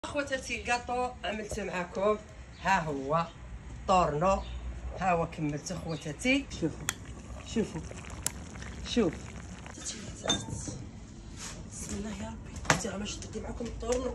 خواتاتي الكاطو عملت معكم، ها هو طورنو، ها هو كملت خواتاتي. شوفوا شوف بسم الله يا ربي. انت راه باش تدي معكم الطورنو،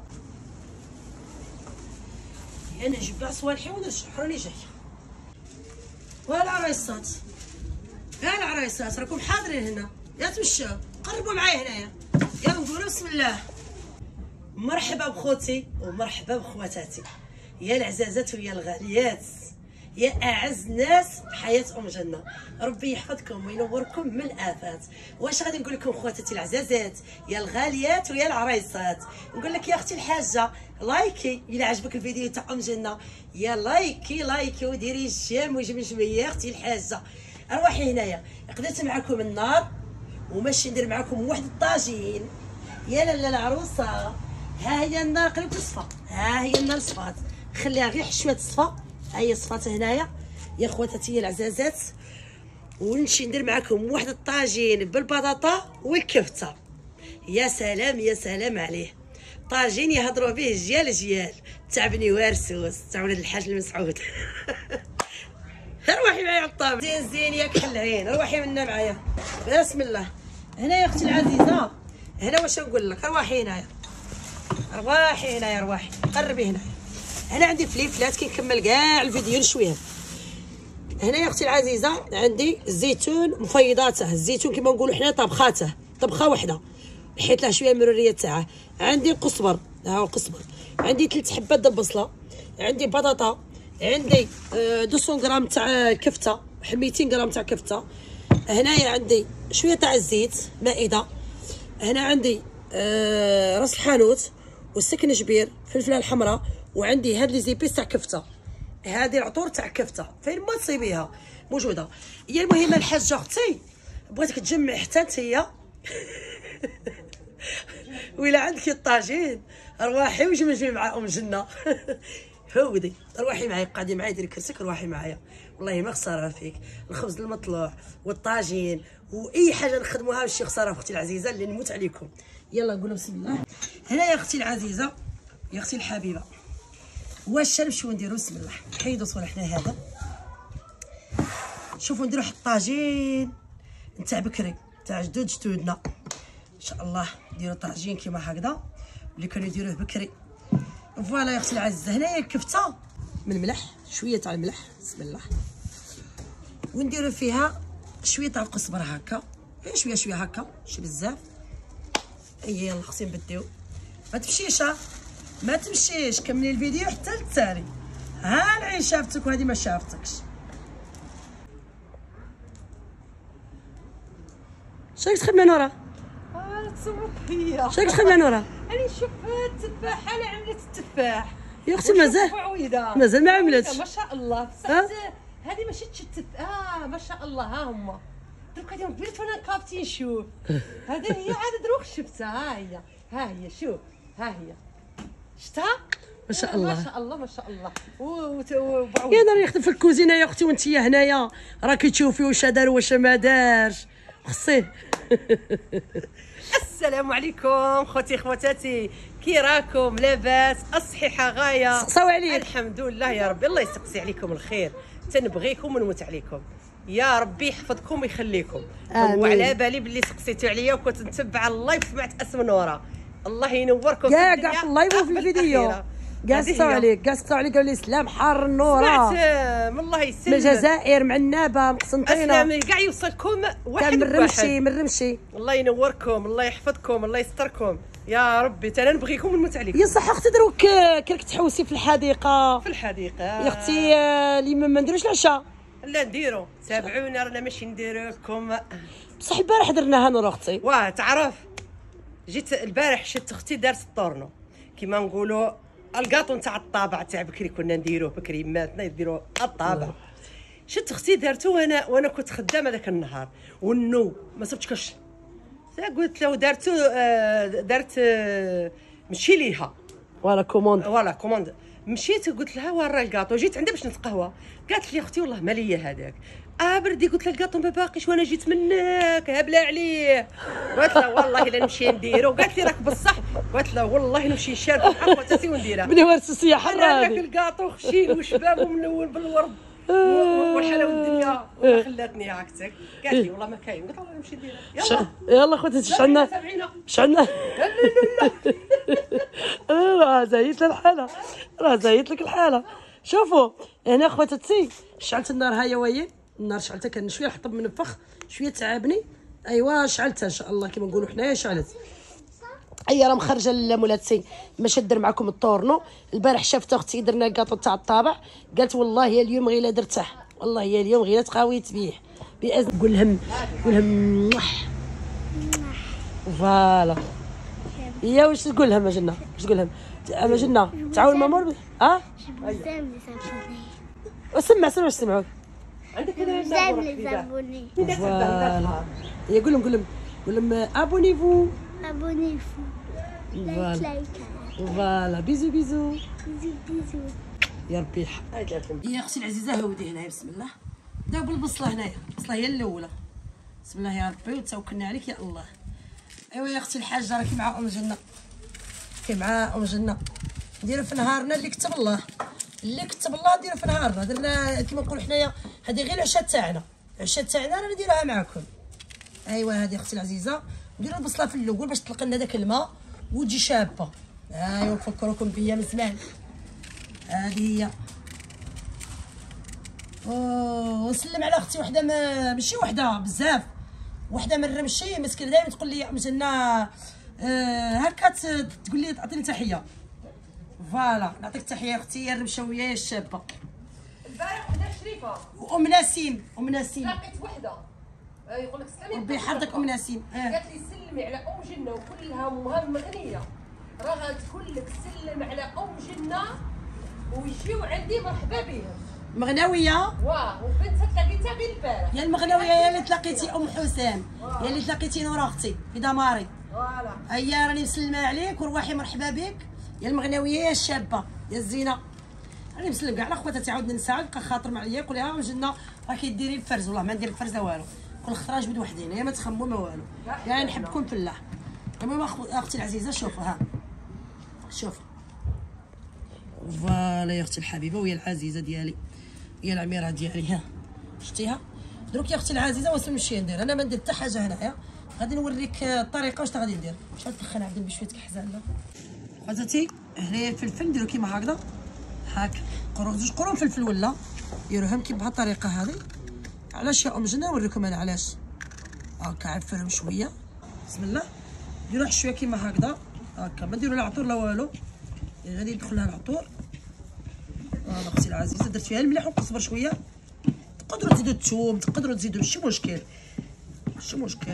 انا نجيب كاع صوالحي ونرجع راني جايه. والعرايسات، ها العرايسات راكم حاضرين هنا، يا تمشاو قربوا معايا هنايا، يا نقولوا بسم الله. مرحبا بخوتي ومرحبا بخواتاتي، يا العزازات ويا الغاليات، يا اعز ناس بحياه ام جنه. ربي يحفظكم وينوركم من الافات. واش غادي نقول لكم خواتاتي العزازات، يا الغاليات ويا العرايسات؟ نقول لك يا اختي الحاجه، لايكي الى عجبك الفيديو تاع ام جنه، يا لايكي وديري الجيم وجمجمي يا اختي الحاجه. ارواحي هنايا قدرت معكم النار وماشي ندير معكم واحد الطاجين. يا لاله العروسه، ها هي النار قريب تصفى، ها هي النار صفات، خليها غير شويه تصفى. ها هي صفات هنايا يا خواتاتي العزازات. ونمشي ندير معكم واحد الطاجين بالبطاطا والكفته. يا سلام يا سلام عليه، طاجين يهضروا به جيال تاع بني وارسوس تاع ولاد الحاج المسعود. روحي معايا على الطابل زين زين يا كحل العين، روحي منا معايا بسم الله. هنا يا اختي العزيزه، هنا واش نقول لك، روحي هنايا، رواحي هنايا، رواحي قربي هنايا. هنا عندي فليفلات كي نكمل كاع الفيديو نشويها. هنا يا اختي العزيزه عندي الزيتون مفيضاته، الزيتون كما نقولوا حنا طبخاته، طبخه واحده حيت له شويه المروريه تاعه. عندي القزبر، ها هو القزبر. عندي 3 حبات د البصله، عندي بطاطا، عندي 200 غرام تاع كفته، 200 غرام تاع كفته. هنايا عندي شويه تاع الزيت مائده. هنا عندي راس الحانوت والسكنجبير، فلفله الحمراء، وعندي هاد لي زيبيس تاع كفته، هذه العطور تاع كفته فين ما تصيبيها موجوده. هي المهمه الحاجه اختي بغيتك تجمعي حتى نتيا. وإلا عندك الطاجين رواحي وجمجمي مع ام جنه. هودي روحي معايا، قعدي معايا ديري كرسيك، روحي معايا والله ما خساره فيك. الخبز المطلوع والطاجين واي حاجه نخدموها ماشي خساره اختي العزيزه اللي نموت عليكم. يلا نقولوا بسم الله. هنا يا اختي العزيزه يا اختي الحبيبه، واش نمشيو نديرو بسم الله. نحيدو صالحنا هذا، شوفوا نديرو واحد الطاجين نتاع بكري تاع جدودنا ان شاء الله. نديرو طاجين كيما هكذا اللي كانوا يديروه بكري. فوالا يا اختي العزيزه. هنايا الكفته من الملح، شويه تاع الملح بسم الله، ونديرو فيها شويه تاع القزبر هكا، شويه هكا ماشي بزاف. اي يلا خصني نبديو، ما تمشيش ما تمشيش، كملي الفيديو حتى للتالي. ها العين شافتك وهذه ما شافتكش. شايك تخدم نورا؟ تصور فيا. شايك تخدم نورا؟ انا نشوف التفاحه، انا عملت التفاح يا اختي مازال ما عملتش. ما شاء الله. بصح هذه ما شفتش التفاح. ما شاء الله. ها هما دروك هذه كبرت وانا كابتي نشوف. هذه هي عاد دروك شفتها. ها هي شوف، ها هي شفتها ما شاء الله ما شاء الله ما شاء الله. يا ناري يخدم في الكوزينه يا اختي وانت هنايا راكي تشوفي واش دار واش ما دارش. خصيه. السلام عليكم خوتي خواتاتي، كي راكم؟ لاباس؟ الصحيحه غايه؟ سقساو عليك. الحمد لله يا ربي، الله يسقسي عليكم الخير، تنبغيكم ونموت عليكم، يا ربي يحفظكم ويخليكم. وعلى بالي باللي سقسيتوا عليا وكنت نتبع اللايف سمعت اسم نورا، الله ينوركم كاع في اللايف وفي الفيديو. كاع سقساو عليك قالوا لي سلام حار النورا. سمعت من الله يسلمك، من الجزائر مع النابه من قسنطينه. اسلامي كاع يوصلكم واحد من رمشي. الله ينوركم، الله يحفظكم، الله يستركم يا ربي، انا نبغيكم ونموت عليكم. يا صح اختي دروك كراك تحوسي في الحديقه. في الحديقه يا اختي اللي ما نديروش العشاء. لا نديرو، تابعونا رانا ماشي نديرو لكم. بصح البارح درناها نور اختي. واه تعرف جيت البارح شفت اختي دارت الطورنو كيما نقولوا الكاطو نتاع الطابع تاع بكري، كنا نديروه بكري ماتنا يديروا الطابع. شفت اختي دارته وانا كنت خدامه ذاك النهار والنو ما صبتكش. قلت له دارت مشي ليها فوالا كوموند. مشيت قلت لها وين راه الكاطو، جيت عندها باش نتقهوى، قالت لي اختي والله ما ليا هذاك. بردي قلت لها الكاطو ما باقيش وانا جيت منك هبله عليه. قالت لها والله الا نمشي نديرو. قالت لي راك بصح. قالت لها والله نمشي نشارك مع خواتاتي ونديرها. بني ورسوسيه حره انا هذاك الكاطو خشين وشباب وملون بالورد والحلاوه الدنيا والله خلاتني هكذاك. قالت لي والله ما كاين. قلت لها نمشي نديرها. يلا يلا خواتاتي اش عندنا اش عندنا راه زايت الحاله راه زايت لك الحاله. شوفوا هنا خواتاتي شعلت النار هيا وين النار شعلتها كان شويه الحطب منفخ شويه تعبني. ايوا شعلتها ان شاء الله كما نقولوا حنايا شعلت. هيا راه مخرجه لمولاتي باش ندير معكم الطورنو. البارح شافت اختي درنا الكاطو تاع الطابع قالت والله يا اليوم غير درتح والله يا اليوم غير تقاويت بيه باذن. قول لهم فوالا. يا واش تقول لهم اجلنا واش تقول لهم اجلنا تعاون مامور وسمع واش سمعوك عندك هذا زابوني قول لهم ابونيفو لايك فوالا بيزو بيزو بيزو يا ربي يحفظك. يا اختي العزيزه هودي هنايا بسم الله. بداو بالبصله هنايا البصله هي الاولى بسم الله يا ربي وتوكلنا عليك يا الله. ايوا يا اختي الحاجه راكي مع ام جنه مع ام جنه نديرو في نهارنا اللي كتب الله نديرو في نهارنا. درنا كيما نقولوا حنايا هذه غير العشاء تاعنا رانا نديروها معكم. ايوا هذه اختي العزيزه نديرو البصله في الاول باش تطلق لنا داك الماء وتجي شابه. ايوا نفكركم بيا من زمان. هذه هي. وسلم على اختي وحده ماشي وحده بزاف وحده من الرمشي مسكينه دائما تقول لي ام جنه هكا تقول لي تعطيني تحيه. فوالا نعطيك تحيه اختي يا الرمشاويه يا الشابه. البارح وحده شريفه وام نسيم لقيت وحده يقول لك سلمي ربي يحفظك ام نسيم. قالت لي سلمي على ام جنه وكلها امها مغنيه راه غتقول لك سلم على ام جنه ويجيو عندي مرحبا بهم. مغناويه وبنتها تلاقيتها غير البارح. يا المغناويه يا اللي تلاقيتي ام حسام يا اللي تلاقيتي نور اختي في دماري. فوالا هيا راني مسلمه عليك وروحي مرحبا بك يا المغناويه يا الشابه يا الزينه. راني مسلم كاع خواتاتي عاود نساعد بقى خاطر معايا قول لها ام جنه راكي ديري الفرز. والله ما ندير الفرز والو كل خراج بد وحدين يا ما تخمو ما والو يعني نحبكم في الله. المهم اختي العزيزه شوفوا ها شوف فوالا يا اختي الحبيبه ويا العزيزه ديالي يا العميره ديالي. ها شتيها دروك يا اختي العزيزه واش نمشي ندير. انا ما ندير حتى حاجه هنايا غادي نوريك الطريقه واش غادي ندير. شحال تدخل عبد بشويه كحزان خواتاتي. هنايا الفلفل نديرو كيما هكذا هاك زوج قرون فلفل ولا ديروهم كيما بهاد الطريقه هذه. علاش يا ام جنه نوريكم انا علاش. هاكا عفرهم شويه بسم الله نديرو شويه كيما هكذا هاكا ما نديرو لا عطور لا والو يعني غادي يدخل لها العطور. فوالا اختي العزيزه درت فيها الملح ونصبر شويه. تقدروا تزيدوا الثوم تقدروا تزيدوا ماشي مشكل.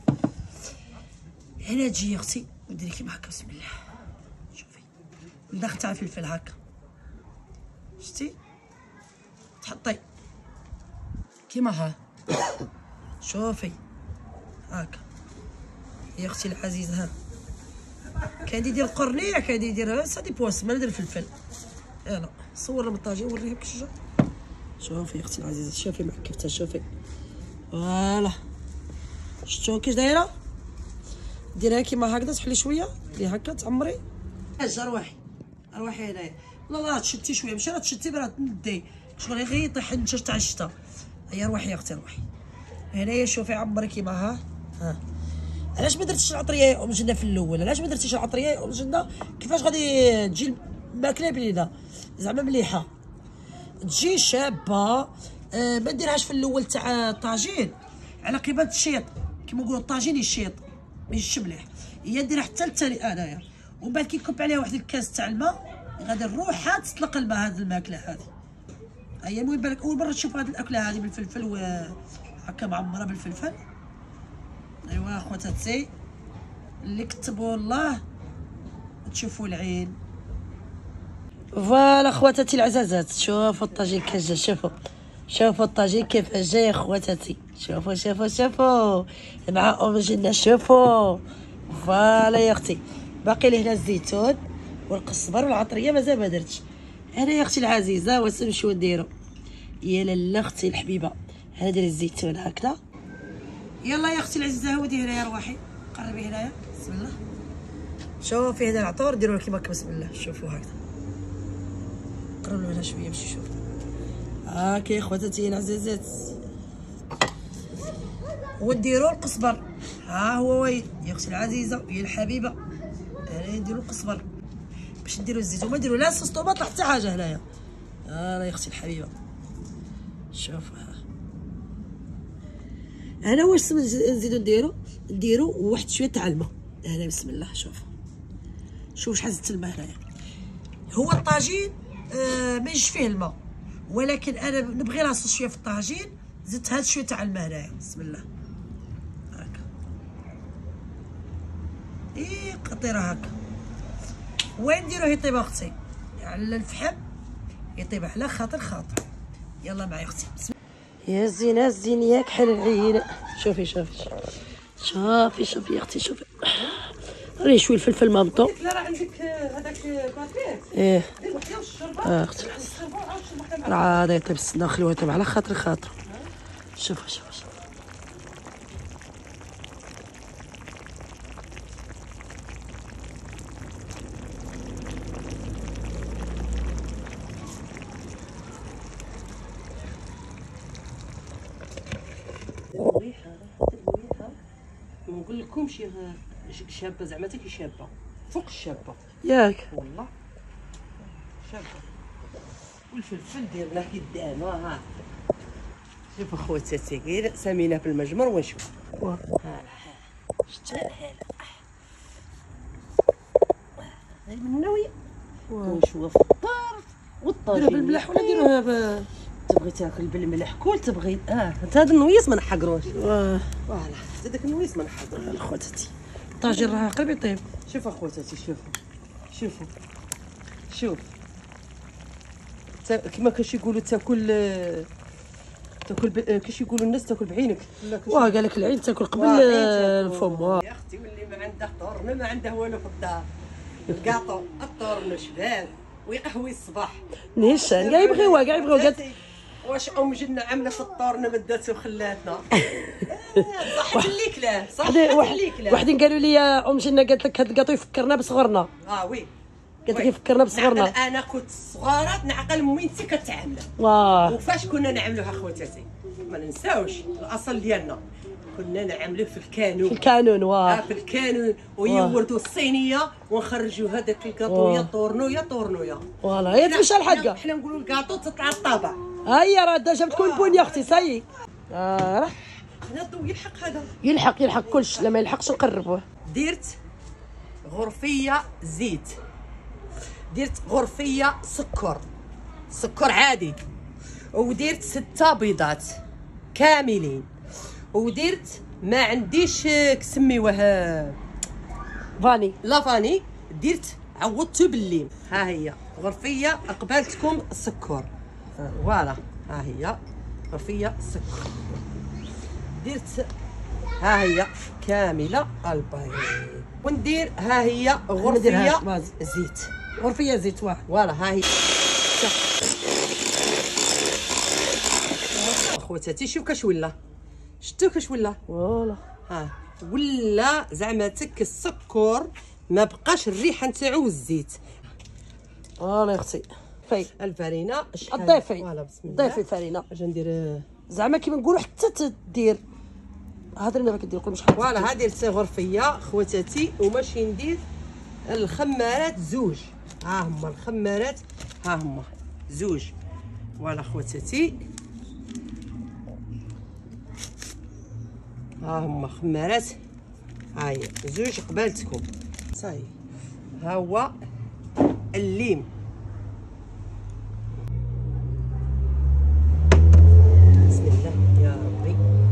هنا تجي يا اختي نديري كيما هكا بسم الله. شوفي ندخل تاع الفلفل هكا شتي تحطي كيما ها شوفي هاكا يا اختي العزيزه. ها كاين يدير القرنيه كاين يدير سادي بواس ما ندير الفلفل. يلا صور الطاجين وريها كشجه. شوفي يا اختي العزيزه شوفي معك كيف تشوفي فوالا شفتو كيش دايره ديريها كيما هكذا تحلي شويه ديري هكا تعمري. حاجه روحي هنايا والله تشتي شويه ماشي راه تشتي راه تندي شغل غير يطيح النشاش تاع الشتا. هيا روحي يا اختي روحي هنايا شوفي عمري كيما ها. علاش ما درتيش العطريه يا ام جنه في الاول؟ علاش ما درتيش العطريه يا ام جنه؟ كيفاش غادي تجي الماكله بنينه زعما مليحه تجي شابه. ما نديرهاش في الاول تاع الطاجين على قيمه الشيط كيما نقولوا الطاجين يشيط ما يجيش مليح. هي نديرها حتى الثاني انايا ومن بعد كي نكب عليها واحد الكاس تاع الماء غادي نروحها تطلق الماء هذه الماكله هذه. هي المهم بالك اول مره تشوف هذه الاكله هذه بالفلفل وهكا معمره بالفلفل. ايوا خواتاتي اللي كتبوا الله تشوفوا العين. فوالا خواتاتي العزازات شوفوا الطاجين كيف جا. شوفوا الطاجين كيف جا يا خواتاتي. شوفوا مع ام جنه. شوفوا فوالا يا اختي باقي لي هنا الزيتون والقزبر والعطريه مازال ما درتش. انا يا اختي العزيزه واش نمشيو نديرو يا لاله اختي الحبيبه. هذه الزيتون هكذا. يلا يا اختي العزيزه هودي هنايا روحي قربي هنايا بسم الله. شوفي هذا العطور ديروا كيما هكا بسم الله. شوفوا هكذا قرب له هنا شويه باش يشوف. هاكي خواتاتي العزيزات ونديروا القزبر. ها هو وين يا اختي العزيزه ويا الحبيبه. هنا نديروا القزبر باش نديروا الزيت وما نديروا لا صوص طوماط حتى حاجه هنايا. ها يا اختي الحبيبه شوفها. انا واش نزيدو نديرو واحد شويه تاع الماء هنا بسم الله. شوف شحال زدت الماء هنايا. هو الطاجين ما يجيش فيه الماء ولكن انا نبغي نعصر شويه في الطاجين زدت هاد شويه تاع الماء هنايا بسم الله هكا. قطيره هكا. وين نديروه يطيب اختي على الفحم يطيب على خاطر. يلا معايا اختي يا زينه الزين ياك حل العين. شوفي يا اختي شوفي راني شوي الفلفل مامطو. لا راه عندك هذاك كافيه. ايه دير وحده والشربه. اختي راه هذا يطيب السنه خليوه يطيب على خاطر. شوف ما نقول لكمش شابه زعما تاكي شابه فوق الشابه ياك والله شابه. والفلفل ديرناه قدام ها شوف اخواتاتي غير سميناه في المجمر ونشوف. ها شتي الحاله غير من النويه ونشوف في الدار والطاجين. ديروها بالملح ولا ديروها تبغي تاكل بالملح كل تبغي. انت هذا النويس ما نحقروش. فوالا هذاك النويس ما نحقروش. اخواتاتي الطاجين راه قريب يطيب. شوف اخواتاتي شوف كما كاش يقولوا تاكل كاش يقولوا الناس تاكل بعينك. واه قال لك العين تاكل قبل الفم. يا اختي واللي ما عنده طورنا ما عنده والو في الدار. الكاطو الطورن شباب ويقهوي الصباح نيشان كاع يبغيوها قالت واش ام جنة عامله في الطورن بدات وخلاتنا. صح ليك لا صح ليك لا. وحدين قالوا لي يا ام جنة قالت لك هذا الكاطو يفكرنا بصغرنا. وي قالت لك يفكرنا بصغرنا. انا كنت صغارات نعقل موينتي كتعامل. وفاش كنا نعملوها خواتاتي ما ننساوش الاصل ديالنا كنا نعملوه في الكانون. في الكانون ويوردوا الصينيه ونخرجوا هذاك الكاطو طورنويا. فوالا هي تمشى الحقه. حنا نقولوا الكاطو تطلع الطابع. هيا راه ديجا بتكون بوني اختي صاي. راه هنا الضو يلحق هذا يلحق كلش. لما يلحقش نقربوه. درت غرفيه زيت. درت غرفيه سكر عادي. ودرت 6 بيضات كاملين. ودرت ما عنديش كسميوه فاني درت عوضته بالليم. ها هي غرفيه قبالتكم السكر. فوالا ها هي غرفيه السكر. درت ها هي كامله البيض. وندير ها هي غرفيه زيت. فوالا ها هي اخواتاتي. شوف كاش ولا شتو كاش ولا. فوالا ولا زعما تك السكر ما بقاش الريحه نتاعو والزيت. فوالا يا اختي الفرينه شحال الضيفي. فوالا بسم الله. ضيفي الفرينه اجي ندير زعما كيما نقولوا حتى تدير هضرنا ما كدير شحال. فوالا ها درت غرفيه خواتاتي وماشي ندير الخمارات زوج. ها هما الخمارات ها هما زوج. فوالا خواتاتي ها هما خمارات ها هي زوج قبالتكم صاي. ها هو الليم. بسم الله يا ربي.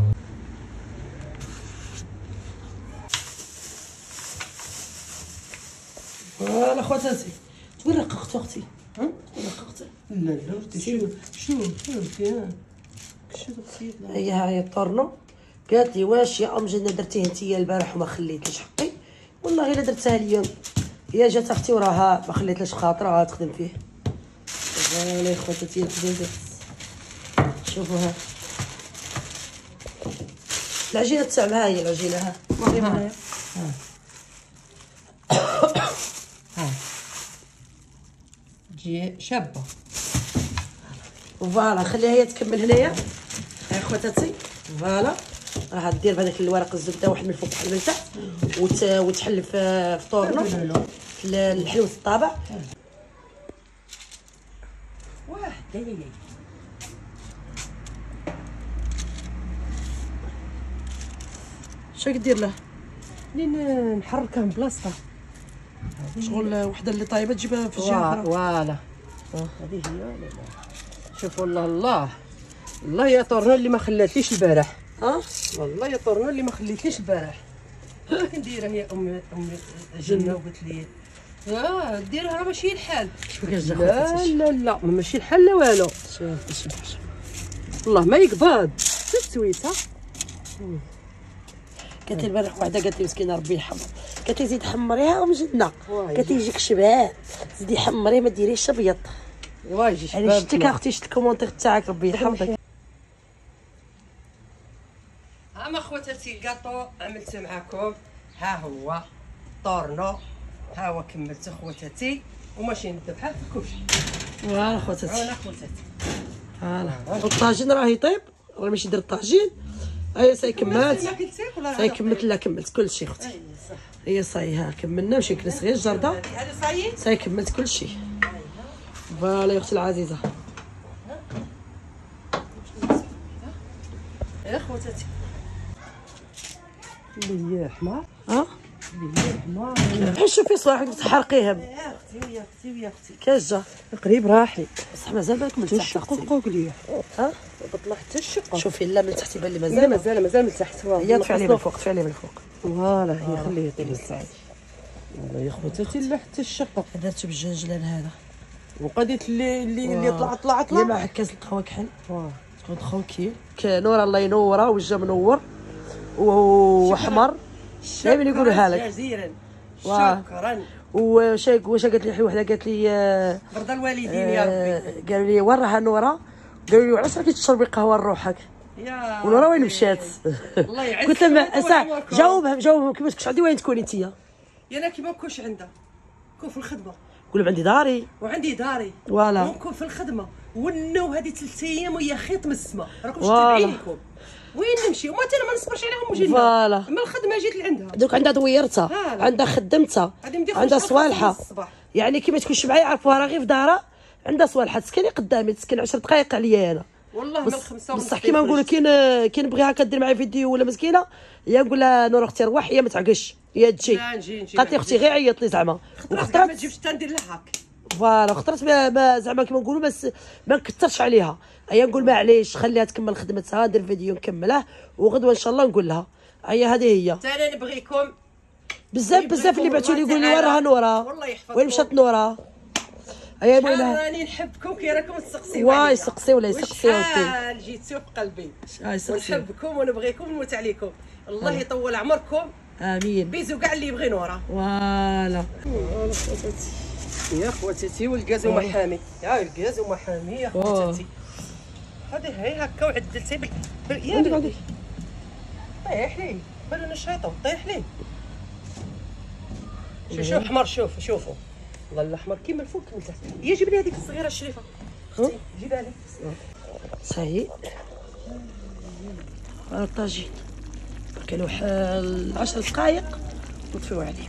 فوالا خواتاتي وين رققتي اختي؟ رققتي؟ لا شوف هي الطورنو. قالت لي واش يا ام جنة درتيه نتيا البارح وما خليتليش حقي. والله الا درتها اليوم. هي جات اختي وراها ما خليتليش خاطرها تخدم فيه. فوالا يا خواتاتي العزيزات شوفوها العجينه تاع معايا هي العجينه ها ها ها تجي شابه. فوالا خليها هي تكمل هنايا يا خواتاتي. فوالا راه دير بهذاك الورق الزبده واحد من الفوق واحد من التحت وتحل في طورنو في الحلوة الطابع. واحد دايما شنو كدير له؟ لين نحركها من بلاصتها. شغل وحده اللي طايبه تجيبها في الجهه الاخرى. فوالا هذه هي. لا شوف والله الله يا طورنو اللي ما خلاتليش البارح. والله يا طورنو اللي ما خليتليش البارح. كنديرها هي امي جنة وقلت لي لا ديرها راه ماشي الحال. شوف كاش لا ماشي الحال لا والو. شوف والله ما يقبض سويتها. قالت لي البارح وحده قالت لي مسكينه ربي يرحمها قالت لي زيد حمريها ومجدنا واي. قالت لي يجيك شباب زيدي حمريه ما ديريش ابيض. واجي شباب يعني شتك اختي شفت الكومونتير تاعك ربي يحفظك. ها خواتاتي الكاطو عملت معاكم. ها هو طورنو ها هو كملت خواتاتي وماشي نذبحها في الكبش. فوالا خواتاتي انا خواتاتي فوالا الطاجين راه يطيب راه ماشي دير الطاجين. هيا ساي كملت ساي كملت لا كملت كلشي اختي. هي صاي ها كملنا مشي نكنس غير الجرده هذا صايي ساي كملت كلشي. فوالا يا اختي العزيزه يا خواتاتي اللي هي حمار ها اللي هي حمار. حيت شوفي صباحك تحرقيها يا اختي كاجه قريب راحي بصح مازال ما كملتش الشقوق ليا. ها بطلع حتى الشقه. شوفي لا من تحت يبان لي لا مازال مازال من تحت. هي طفي عليه من الفوق طفي عليه من الفوق. فوالا هي خليه يطيب السعيد. والله يا خواتاتي لا حتى الشقه درتو بالجنجلان هذا وقديت اللي طلع هي مع كاس القهوه كحل تكون تخونكي نور الله ينورها وجه منور واحمر دائما يقولها لك جزيلا شكرا. واش قالت لي وحده قالت لي برضا الوالدين يا ربي قالوا لي وين راها نوره قالوا لي علاش راكي تشربي قهوه لروحك يا ونورا وين مشات. الله يعزك. قلت لها جاوبهم كيفاش كنتش عندي وين تكوني انت. انا كيما نكونش عندها نكون في الخدمه قول لهم عندي داري وعندي داري فوالا ونكون في الخدمه ونو هذه 3 ايام وهي خيط من السما راكم تابعينكم وين نمشي وما انا ما نصبرش عليهم وجينا فوالا اما الخدمه جيت لعندها دوك عندها دويرتها عندها خدمتها عندها صوالحه يعني كي ما تكونش معايا عرفوها راه غير في دارها عندها صوالحه تسكني قدامي تسكن 10 دقائق عليا انا والله من الخمسه بصح كيما نقولوا كي نبغيها كدير معايا فيديو ولا مسكينه هي نقول لها نور اختي روح هي ما تعقش هي تجي لا نجي قالت لي اختي غير عيط لي زعما وخطرت ما تجيبش ندير لها هاك فوالا خطرت زعما كيما نقولوا بس ما نكثرش عليها هي نقول معليش خليها تكمل خدمتها ندير فيديو نكمله وغدوه ان شاء الله نقول لها هذه هي. انا نبغيكم بزاف اللي بعثوا لي يقولوا لي وين راها نوره وين مشات نوره. هيا بوينا راني نحبكم كي راكم تسقسيو واي يسقسيو ولا يسقسيو شحال جيتو في قلبي ونحبكم ونبغيكم ونموت عليكم. الله يطول عمركم امين. بيزو كاع اللي يبغي نوره. فوالا يا خواتاتي والكاز محامي يا الكاز محامي يا خواتاتي. هذه هي هكا وعدلتي يا بلدي طيح لي بالو نشيطه طيح لي. شوف حمر شوفوا والله الاحمر كيما الفوق كيما التحت. هي جيب لي هذيك الصغيره الشريفه اختي جيبها لي صحيح. الطاجين كانوا 10 دقائق نطفيو عليه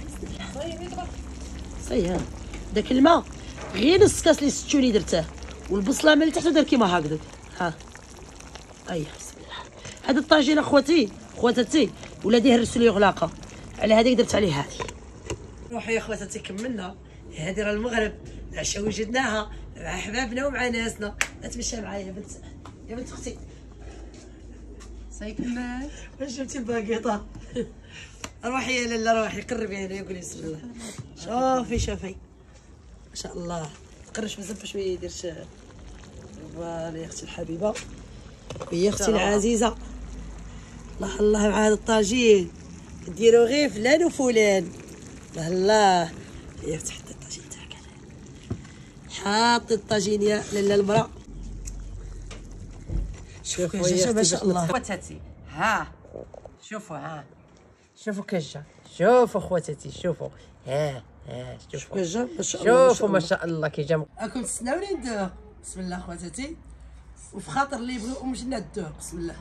صحيح. داك الماء غير نص كاس لي ستوني درته والبصله من تحت دار كيما هكذاك ها اييه بسم الله. هذا الطاجين خواتاتي ولادي هرسوا لي غلاقه على هذيك درت عليه هذه. روحوا يا خواتاتي كملنا هذه راه المغرب العشاء وجدناها مع احبابنا ومع ناسنا. تمشى معايا يا بنت اختي صاي كمال واش جبتي الباكيطه. روحي يا لاله روحي قربي هنا قولي بسم الله. شوفي ما شاء الله تقرش بزاف باش ما يديرش. فوالا يا اختي الحبيبه ويا اختي العزيزه الله الله مع هذا الطاجين ديروا غير فلان وفلان الله الله. يا اختي حطي الطاجين تاعك حاطي الطاجين يا لاله المراه. شوفي ما شاء الله خواتاتي ها شوفوا ها، شوفوا كجة، شوفوا خواتاتي، شوفوا ها شوفوا كجة ما شاء الله. شوفوا ما شاء الله كي جا. راكم تسناوني ندوق. بسم الله خواتاتي، وفي خاطر اللي يبغيو مشينا الذوق. بسم الله.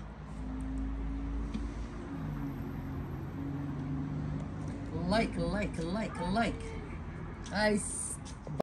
لايك لايك لايك لايك.